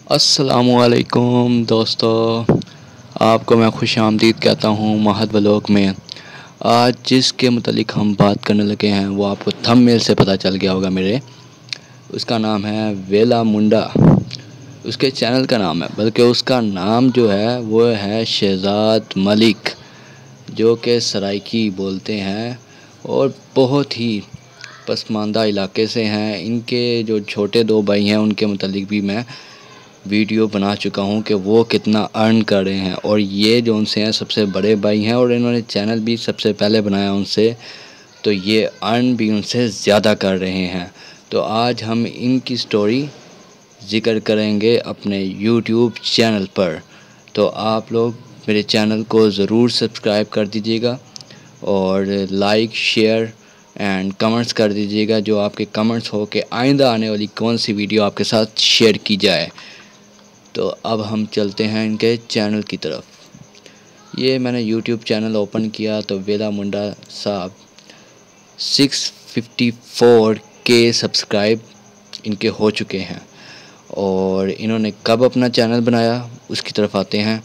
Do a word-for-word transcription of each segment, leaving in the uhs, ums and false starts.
अस्सलामुअलैकुम दोस्तों, आपको मैं खुश आमदीद कहता हूँ महद व्लॉग में। आज जिसके मुतालिक हम बात करने लगे हैं वो आपको थंबनेल से पता चल गया होगा मेरे। उसका नाम है वेला मुंडा। उसके चैनल का नाम है, बल्कि उसका नाम जो है वो है शहजाद मलिक, जो कि सराइकी बोलते हैं और बहुत ही पसमानदा इलाके से हैं। इनके जो छोटे दो भाई हैं उनके मुतालिक भी मैं वीडियो बना चुका हूँ कि वो कितना अर्न कर रहे हैं, और ये जो उनसे हैं सबसे बड़े भाई हैं और इन्होंने चैनल भी सबसे पहले बनाया उनसे, तो ये अर्न भी उनसे ज़्यादा कर रहे हैं। तो आज हम इनकी स्टोरी ज़िक्र करेंगे अपने यूट्यूब चैनल पर। तो आप लोग मेरे चैनल को ज़रूर सब्सक्राइब कर दीजिएगा और लाइक शेयर एंड कमेंट्स कर दीजिएगा। जो आपके कमेंट्स हो कि आइंदा आने वाली कौन सी वीडियो आपके साथ शेयर की जाए। तो अब हम चलते हैं इनके चैनल की तरफ। ये मैंने यूट्यूब चैनल ओपन किया तो वेला मुंडा साहब six fifty four K subscribe इनके हो चुके हैं। और इन्होंने कब अपना चैनल बनाया उसकी तरफ आते हैं।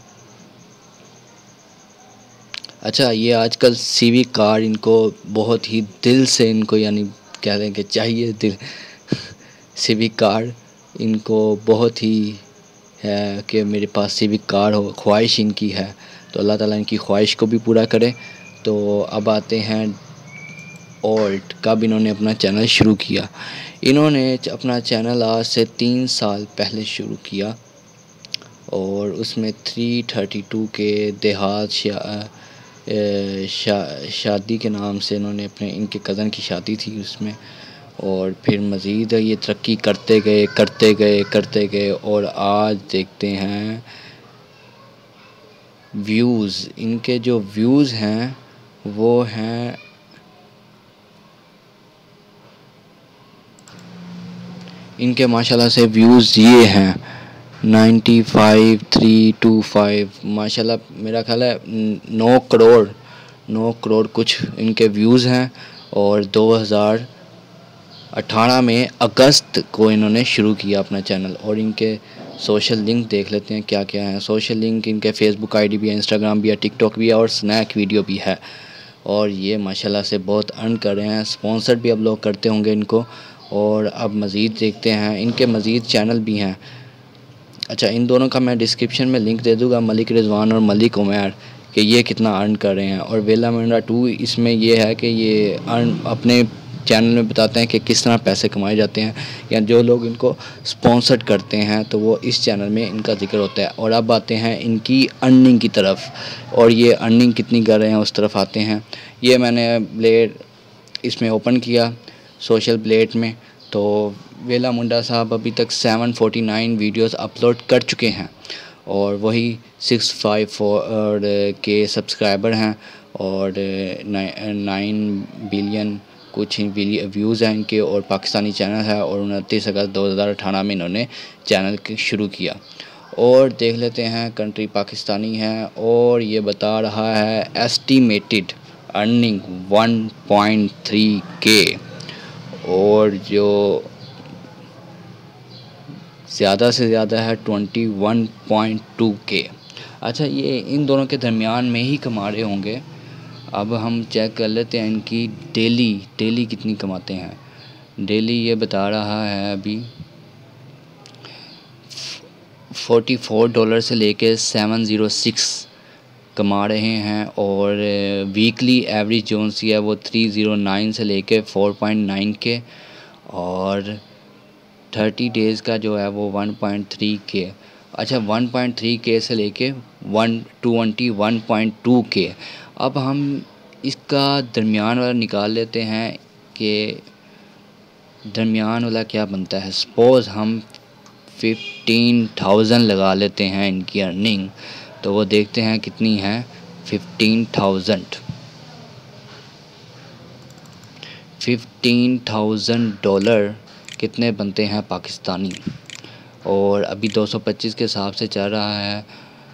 अच्छा, ये आजकल सीवी कार्ड इनको बहुत ही दिल से इनको यानी कह लें कि चाहिए दिल सीवी कार्ड इनको बहुत ही है कि मेरे पास सिविक कार हो, ख्वाहिश इनकी है। तो अल्लाह ताला इनकी ख्वाहिश को भी पूरा करे। तो अब आते हैं ओल्ट कब इन्होंने अपना चैनल शुरू किया। इन्होंने अपना चैनल आज से तीन साल पहले शुरू किया और उसमें थ्री थर्टी टू के देहात शा, शा, शादी के नाम से इन्होंने अपने इनके कज़न की शादी थी उसमें, और फिर मज़ीद ये तरक्की करते गए करते गए करते गए और आज देखते हैं व्यूज़। इनके जो व्यूज़ हैं वो हैं इनके माशाल्लाह से व्यूज़ ये हैं ninety five three two five. माशाल्लाह मेरा ख्याल है नौ करोड़ नौ करोड़ कुछ इनके व्यूज़ हैं। और दो हज़ार अठारह में अगस्त को इन्होंने शुरू किया अपना चैनल। और इनके सोशल लिंक देख लेते हैं क्या क्या है। सोशल लिंक इनके फेसबुक आईडी भी है, इंस्टाग्राम भी है, टिकटॉक भी है और स्नैक वीडियो भी है। और ये माशाल्लाह से बहुत अर्न कर रहे हैं। स्पॉन्सर भी अब लोग करते होंगे इनको। और अब मज़ीद देखते हैं इनके मज़ीद चैनल भी हैं। अच्छा, इन दोनों का मैं डिस्क्रिप्शन में लिंक दे दूँगा, मलिक रिजवान और मलिक उमैर, कि ये कितना अर्न कर रहे हैं। और वेला मुंडा टू इसमें ये है कि ये अर्न अपने चैनल में बताते हैं कि किस तरह पैसे कमाए जाते हैं, या जो लोग इनको स्पॉन्सर्ड करते हैं तो वो इस चैनल में इनका जिक्र होता है। और अब आते हैं इनकी अर्निंग की तरफ, और ये अर्निंग कितनी कर रहे हैं उस तरफ आते हैं। ये मैंने ब्लेड इसमें ओपन किया सोशल ब्लेड में, तो वेला मुंडा साहब अभी तक seven forty nine videos upload कर चुके हैं और वही six five four K subscriber हैं और नाइन बिलियन कुछ व्यूज़ हैं इनके। और पाकिस्तानी चैनल है और उनतीस अगस्त दो हज़ार अठारह में इन्होंने चैनल शुरू किया। और देख लेते हैं, कंट्री पाकिस्तानी है और ये बता रहा है estimated earning one point three K, और जो ज़्यादा से ज़्यादा है ट्वेंटी वन पॉइंट टू के। अच्छा, ये इन दोनों के दरमियान में ही कमा रहे होंगे। अब हम चेक कर लेते हैं इनकी डेली डेली कितनी कमाते हैं। डेली ये बता रहा है अभी फोर्टी फोर डॉलर से लेके सेवन ज़ीरो सिक्स कमा रहे हैं। और वीकली एवरेज जोन सी है वो थ्री ज़ीरो नाइन से लेके फोर पॉइंट नाइन के, और थर्टी डेज़ का जो है वो वन पॉइंट थ्री के। अच्छा, वन पॉइंट थ्री के से लेके one twenty one point two K. अब हम इसका दरमियान वाला निकाल लेते हैं कि दरमियान वाला क्या बनता है। सपोज़ हम फिफ्टीन थाउजेंड लगा लेते हैं इनकी अर्निंग, तो वो देखते हैं कितनी है। Fifteen thousand fifteen thousand dollar कितने बनते हैं पाकिस्तानी। और अभी दो सौ पच्चीस के हिसाब से चल रहा है।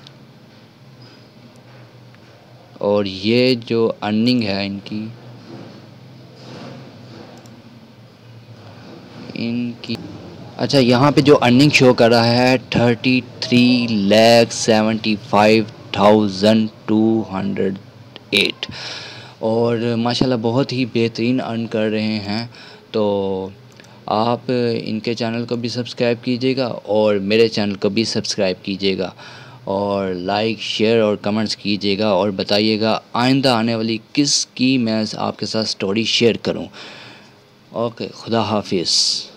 और ये जो अर्निंग है इनकी इनकी अच्छा, यहाँ पे जो अर्निंग शो कर रहा है thirty three lakh seventy five thousand two hundred eight, और माशाल्लाह बहुत ही बेहतरीन अर्न कर रहे हैं। तो आप इनके चैनल को भी सब्सक्राइब कीजिएगा और मेरे चैनल को भी सब्सक्राइब कीजिएगा, और लाइक शेयर और कमेंट्स कीजिएगा, और बताइएगा आइंदा आने वाली किस की मैं आपके साथ स्टोरी शेयर करूं। ओके, खुदा हाफिज़।